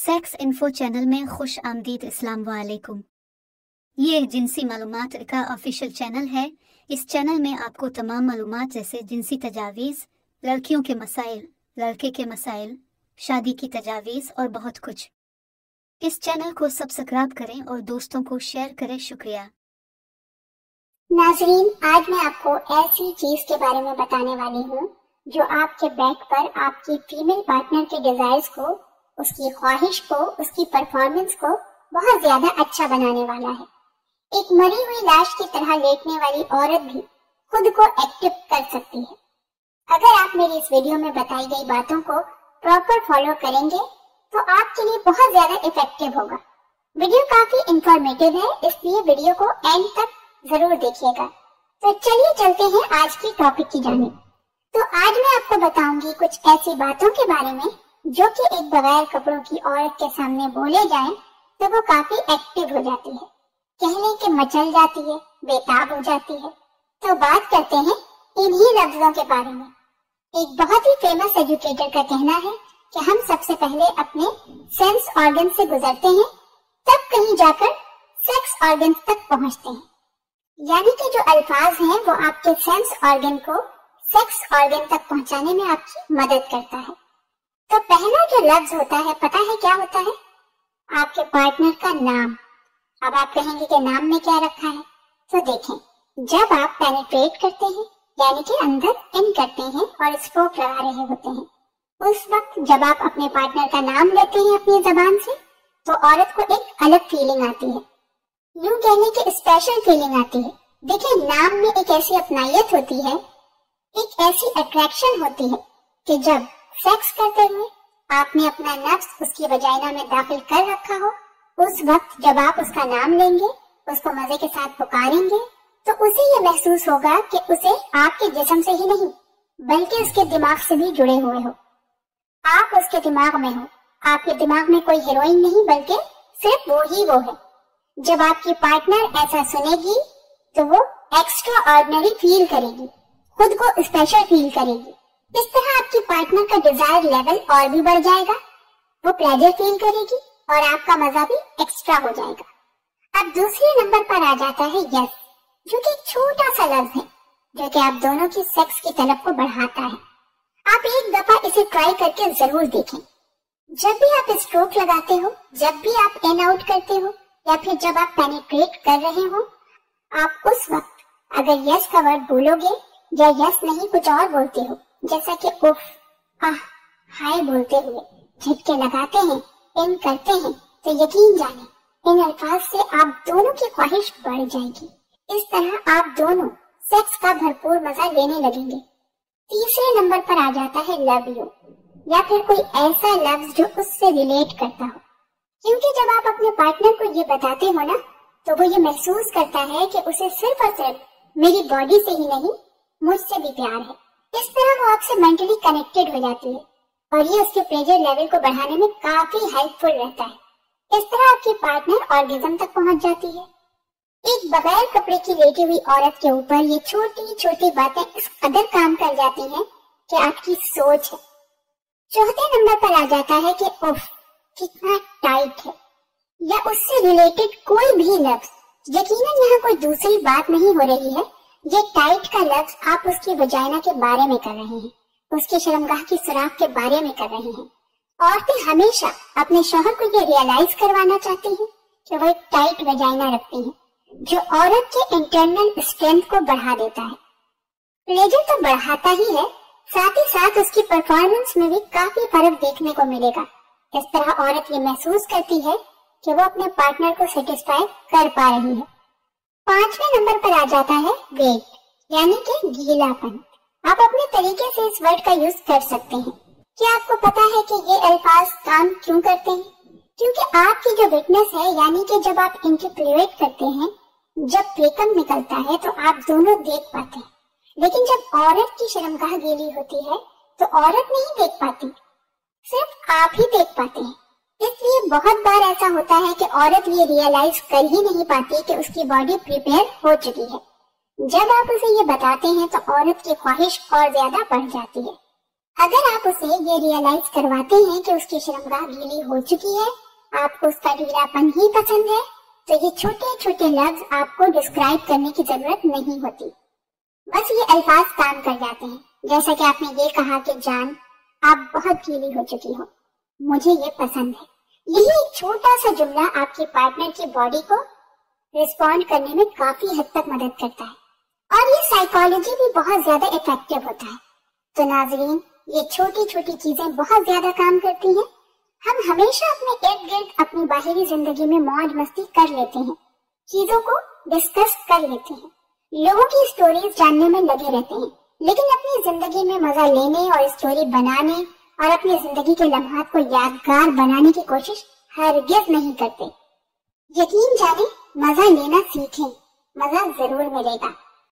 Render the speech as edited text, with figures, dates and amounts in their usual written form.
Sex info channel में खुश आमदीद। अस्सलाम वालेकुम। ये जिनसी मालूमात का ऑफिशियल चैनल है। इस चैनल में आपको तमाम मालूमात जैसे जिनसी तजावीज़, लड़कियों के मसाइल, लड़के के मसाइल, शादी की तजावीज़ और बहुत कुछ। इस चैनल को सब्सक्राइब करें और दोस्तों को शेयर करें। शुक्रिया। नाजरीन, आज मैं आपको ऐसी चीज के बारे में बताने वाली हूँ जो आपके बैक पर आपकी फीमेल पार्टनर के डिजायर्स को, उसकी ख्वाहिश को, उसकी परफॉर्मेंस को बहुत ज्यादा अच्छा बनाने वाला है। एक मरी हुई लाश की तरह लेटने वाली औरत भी खुद को एक्टिव कर सकती है। अगर आप मेरी इस वीडियो में बताई गई बातों को प्रॉपर फॉलो करेंगे तो आपके लिए बहुत ज्यादा इफेक्टिव होगा। वीडियो काफी इंफॉर्मेटिव है, इसलिए वीडियो को एंड तक जरूर देखिएगा। तो चलिए चलते हैं आज की टॉपिक की जानिब। तो आज मैं आपको बताऊंगी कुछ ऐसी बातों के बारे में जो कि एक बगैर कपड़ों की औरत के सामने बोले जाएं तो वो काफी एक्टिव हो जाती है, कहने के मचल जाती है, बेताब हो जाती है। तो बात करते हैं इन्हीं लफ्जों के बारे में। एक बहुत ही फेमस एजुकेटर का कहना है कि हम सबसे पहले अपने सेंस ऑर्गन से गुजरते हैं, तब कहीं जाकर सेक्स ऑर्गन तक पहुंचते हैं। यानी कि जो अल्फाज हैं वो आपके सेंस ऑर्गन को सेक्स ऑर्गन तक पहुंचाने में आपकी मदद करता है। तो पहला जो लफ्ज होता है, पता है क्या होता है? आपके पार्टनर का नाम। अब आप कहेंगे कि नाम में क्या रखा है? तो देखें, जब आप पेनिट्रेट करते हैं यानी कि अंदर इन करते हैं और स्ट्रोक लगा रहे होते हैं, उस वक्त जब आप अपने पार्टनर का नाम लेते हैं अपनी जबान से तो औरत को एक अलग फीलिंग आती है, यूं कहने की स्पेशल फीलिंग आती है। देखिए, नाम में एक ऐसी अपनायत होती है, एक ऐसी अट्रैक्शन होती है कि जब सेक्स करते हुए आपने अपना नफ्स उसकी वजाइना में दाखिल कर रखा हो, उस वक्त जब आप उसका नाम लेंगे, उसको मजे के साथ पुकारेंगे, तो उसे ये महसूस होगा कि उसे आपके जिस्म से ही नहीं बल्कि उसके दिमाग से भी जुड़े हुए हो। आप उसके दिमाग में हो, आपके दिमाग में कोई हीरोइन नहीं बल्कि सिर्फ वो ही वो है। जब आपकी पार्टनर ऐसा सुनेगी तो वो एक्स्ट्रा ऑर्डिनरी फील करेगी, खुद को स्पेशल फील करेगी। इस तरह आपकी पार्टनर का डिजायर लेवल और भी बढ़ जाएगा, वो प्लेजर फील करेगी और आपका मजा भी एक्स्ट्रा हो जाएगा। अब दूसरे नंबर पर आ जाता है यस, जो कि एक छोटा सा लफ्ज है जो कि आप दोनों की सेक्स की तलब को बढ़ाता है। आप एक दफा इसे ट्राई करके जरूर देखें। जब भी आप स्ट्रोक लगाते हो, जब भी आप इन आउट करते हो या फिर जब आप पेनिट्रेट कर रहे हो, आप उस वक्त अगर यस का वर्ड बोलोगे या यस नहीं कुछ और बोलते हो, जैसा कि उफ, आह, हाय बोलते हुए झटके लगाते हैं, इन करते हैं, तो यकीन जाने इन अल्फाज से आप दोनों की ख्वाहिश बढ़ जाएगी। इस तरह आप दोनों सेक्स का भरपूर मजा लेने लगेंगे। तीसरे नंबर पर आ जाता है लव यू, या फिर कोई ऐसा लफ्ज जो उससे रिलेट करता हो। क्योंकि जब आप अपने पार्टनर को ये बताते हो ना, तो वो ये महसूस करता है कि उसे सिर्फ और सिर्फ मेरी बॉडी से ही नहीं मुझसे भी प्यार है। इस तरह वो आपसे मेंटली कनेक्टेड हो जाती है और ये उसके प्लेजर लेवल को बढ़ाने में काफी हेल्पफुल रहता है। इस तरह आपकी पार्टनर ऑर्गेज्म तक पहुंच जाती है। एक बगैर कपड़े की लेटी हुई औरत के ऊपर ये छोटी छोटी बातें इस कदर काम कर जाती हैं कि आपकी सोच है। चौथे नंबर पर आ जाता है कि उफ, कितना टाइट है, या उससे रिलेटेड कोई भी लफ्ज। यकीनन यहाँ कोई दूसरी बात नहीं हो रही है, ये टाइट का लफ्ज आप उसकी वजाइना के बारे में कर रहे हैं, उसकी शर्मगाह की सुराख के बारे में कर रहे हैं। औरतें हमेशा अपने शौहर को ये रियलाइज करवाना चाहती हैं कि वो एक टाइट वजाइना रखती हैं, जो औरत के इंटरनल स्ट्रेंथ को बढ़ा देता है। प्लेजर तो बढ़ाता ही है, साथ ही साथ उसकी परफॉर्मेंस में भी काफी फर्क देखने को मिलेगा। इस तरह औरत ये महसूस करती है कि वो अपने पार्टनर को सेटिस्फाई कर पा रही है। पांचवें नंबर पर आ जाता है वेट, यानी कि गीलापन। आप अपने तरीके से इस वर्ड का यूज कर सकते हैं। क्या आपको पता है कि ये अल्फाज काम क्यों करते हैं? क्योंकि आपकी जो विटनेस है, यानी कि जब आप इंटरप्लेट करते हैं, जब प्रेकम निकलता है तो आप दोनों देख पाते हैं, लेकिन जब औरत की शर्मगाह गीली होती है तो औरत नहीं देख पाती, सिर्फ आप ही देख पाते हैं। इसलिए बहुत बार ऐसा होता है कि औरत ये रियलाइज कर ही नहीं पाती कि उसकी बॉडी प्रिपेयर हो चुकी है। जब आप उसे ये बताते हैं तो औरत की ख्वाहिश और ज्यादा बढ़ जाती है। अगर आप उसे ये रियलाइज करवाते हैं कि उसकी शर्मगाह गीली हो चुकी है, आपको उसका ढीलापन ही पसंद है, तो ये छोटे छोटे लफ्ज आपको डिस्क्राइब करने की जरूरत नहीं होती, बस ये अल्फाज काम कर जाते हैं। जैसा कि आपने ये कहा कि जान आप बहुत गीली हो चुकी हो, मुझे ये पसंद है। यही एक छोटा सा जुमला आपके पार्टनर की बॉडी को रिस्पॉन्ड करने में काफी हद तक मदद करता है और ये साइकोलॉजी भी बहुत ज्यादा इफेक्टिव होता है। तो नाजरीन, ये छोटी छोटी चीजें बहुत ज्यादा काम करती हैं। हम हमेशा अपने इर्द गिर्द अपनी बाहरी जिंदगी में मौज मस्ती कर लेते हैं, चीजों को डिस्कस कर लेते हैं, लोगों की स्टोरीज जानने में लगे रहते हैं, लेकिन अपनी जिंदगी में मजा लेने और स्टोरी बनाने और अपनी जिंदगी के लम्हात को यादगार बनाने की कोशिश हरगिज नहीं करते। यकीन जाने, मजा लेना सीखें, मजा जरूर मिलेगा।